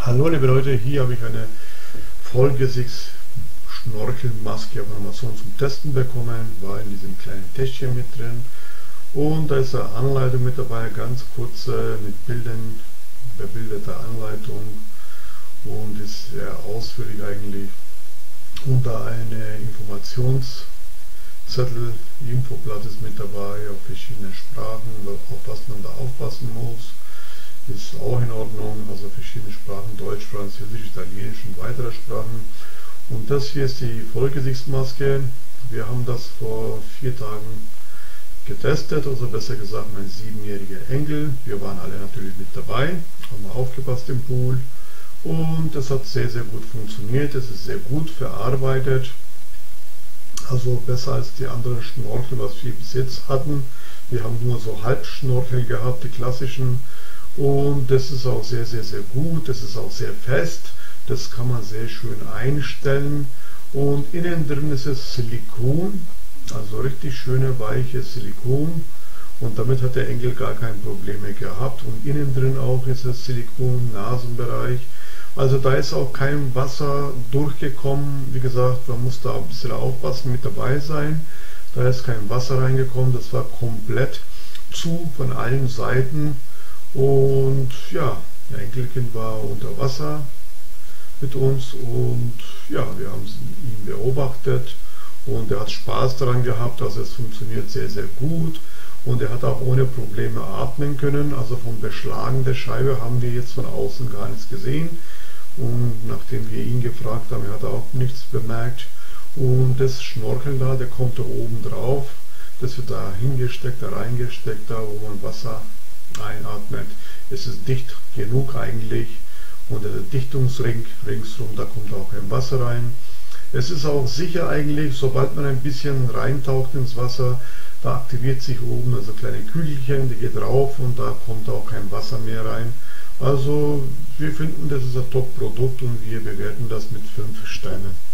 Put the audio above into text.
Hallo liebe Leute, hier habe ich eine Vollgesichts-Schnorchelmaske auf Amazon zum Testen bekommen, war in diesem kleinen Täschchen mit drin und da ist eine Anleitung mit dabei, ganz kurze mit Bildern, bebilderte Anleitung und ist sehr ausführlich eigentlich und da eine Informationszettel, Infoblatt ist mit dabei auf verschiedenen Sprachen, auf was man da aufpassen muss. Ist auch in Ordnung, also verschiedene Sprachen, Deutsch, Französisch, Italienisch und weitere Sprachen. Und das hier ist die Vollgesichtsmaske. Wir haben das vor 4 Tagen getestet, also besser gesagt mein 7-jähriger Enkel. Wir waren alle natürlich mit dabei, haben aufgepasst im Pool und das hat sehr, sehr gut funktioniert. Es ist sehr gut verarbeitet, also besser als die anderen Schnorchel, was wir bis jetzt hatten. Wir haben nur so Halbschnorchel gehabt, die klassischen. Und das ist auch sehr, sehr, sehr gut. Das ist auch sehr fest. Das kann man sehr schön einstellen. Und innen drin ist es Silikon, also richtig schöne, weiche Silikon. Und damit hat der Enkel gar keine Probleme gehabt. Und innen drin auch ist es Silikon, Nasenbereich. Also da ist auch kein Wasser durchgekommen. Wie gesagt, man muss da ein bisschen aufpassen, mit dabei sein. Da ist kein Wasser reingekommen. Das war komplett zu von allen Seiten. Und ja, der Enkelkind war unter Wasser mit uns und ja, wir haben ihn beobachtet und er hat Spaß daran gehabt, also es funktioniert sehr, sehr gut und er hat auch ohne Probleme atmen können, also vom Beschlagen der Scheibe haben wir jetzt von außen gar nichts gesehen und nachdem wir ihn gefragt haben, er hat auch nichts bemerkt und das Schnorcheln da, der kommt da oben drauf, das wird da hingesteckt, da reingesteckt, da wo man Wasser einatmet. Es ist dicht genug eigentlich und der Dichtungsring ringsrum, da kommt auch kein Wasser rein. Es ist auch sicher eigentlich, sobald man ein bisschen reintaucht ins Wasser, da aktiviert sich oben also kleine Kügelchen, die geht drauf und da kommt auch kein Wasser mehr rein. Also wir finden, das ist ein Top-Produkt und wir bewerten das mit 5 Sternen.